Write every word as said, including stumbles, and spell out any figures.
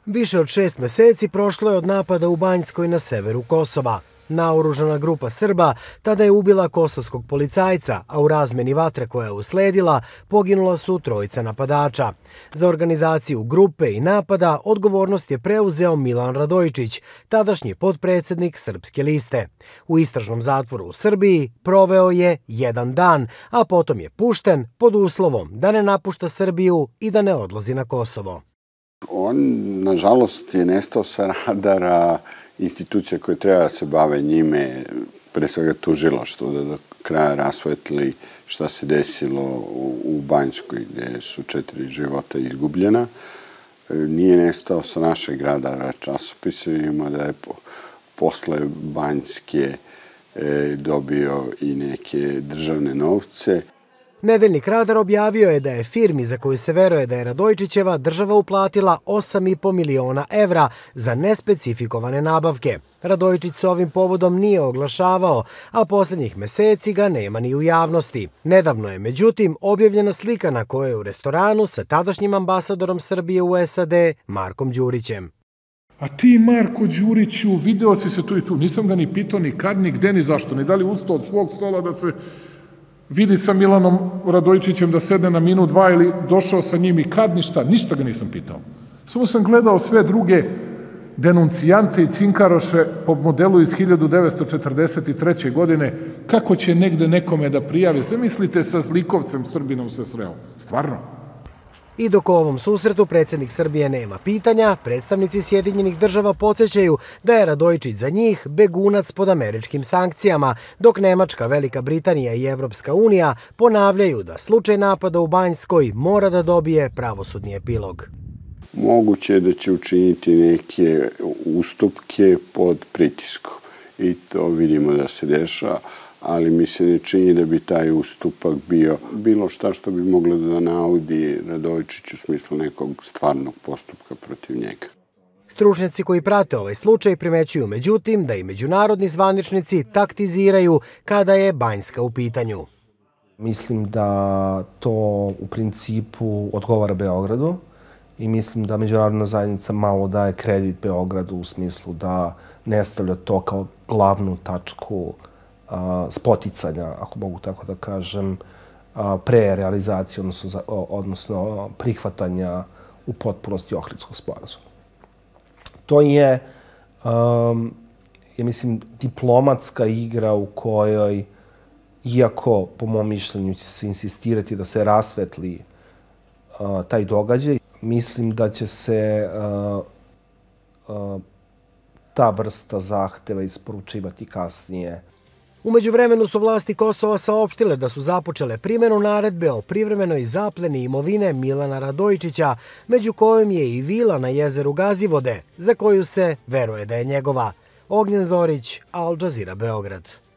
Više od šest meseci prošlo je od napada u Banjskoj na severu Kosova. Naoružana grupa Srba tada je ubila kosovskog policajca, a u razmeni vatre koja je usledila poginula su trojica napadača. Za organizaciju grupe i napada odgovornost je preuzeo Milan Radojičić, tadašnji potpredsednik Srpske liste. U istražnom zatvoru u Srbiji proveo je jedan dan, a potom je pušten pod uslovom da ne napušta Srbiju i da ne odlazi na Kosovo. On, nažalost, je nestao sa radara institucija koje treba da se bave njime, pre svega tužilaštvo, da do kraja rasvetli šta se desilo u Banjskoj, gde su četiri života izgubljena. Nije nestao sa našeg radara časopisa, vidimo da je posle Banjske dobio i neke državne novce. Nedeljnik Radar objavio je da je firmi za koju se veruje da je Radojičićeva država uplatila osam i po miliona evra za nespecifikovane nabavke. Radojičić se ovim povodom nije oglašavao, a poslednjih meseci ga nema ni u javnosti. Nedavno je, međutim, objavljena slika na kojoj je u restoranu sa tadašnjim ambasadorom Srbije u S A D, Markom Đurićem. A ti, Marko Đuriću, video si se tu i tu. Nisam ga ni pitao ni kad, ni gde, ni zašto. Ni da li ustao od svog stola da se vidi sa Milanom Radojičićem da sedne na minut, dva ili došao sa njim i kad, ništa, ništa ga nisam pitao. Samo sam gledao sve druge denuncijante i cinkaroše po modelu iz hiljadu devetsto četrdeset treće. godine, kako će negde nekome da prijave. Sve mislite sa zlikovcem Srbinom se sreo. Stvarno. I dok u ovom susretu predsjednik Srbije nema pitanja, predstavnici Sjedinjenih država podsjećaju da je Radojičić za njih begunac pod američkim sankcijama, dok Nemačka, Velika Britanija i Evropska unija ponavljaju da slučaj napada u Banjskoj mora da dobije pravosudni epilog. Moguće je da će učiniti neke ustupke pod pritiskom i to vidimo da se dešava, ali mi se ne čini da bi taj ustupak bio bilo šta što bi moglo da naudi Radojičić u smislu nekog stvarnog postupka protiv njega. Stručnjaci koji prate ovaj slučaj primećuju međutim da i međunarodni zvaničnici taktiziraju kada je Banjska u pitanju. Mislim da to u principu odgovara Beogradu i mislim da međunarodna zajednica malo daje kredit Beogradu u smislu da ne stavlja to kao glavnu tačku spoticanja, ako mogu tako da kažem, pre realizacije, odnosno prihvatanja u potpunosti Ohridskog sporazuma. To je, ja mislim, diplomatska igra u kojoj, iako, po mom mišljenju, će se insistirati da se rasvetli taj događaj, mislim da će se ta vrsta zahteva isporučivati kasnije. U međuvremenu su vlasti Kosova saopštile da su započele primjenu naredbe o privremenoj zapleni imovine Milana Radojičića, među kojom je i vila na jezeru Gazivode, za koju se veruje da je njegova. Ognjen Zorić, Al Jazeera, Beograd.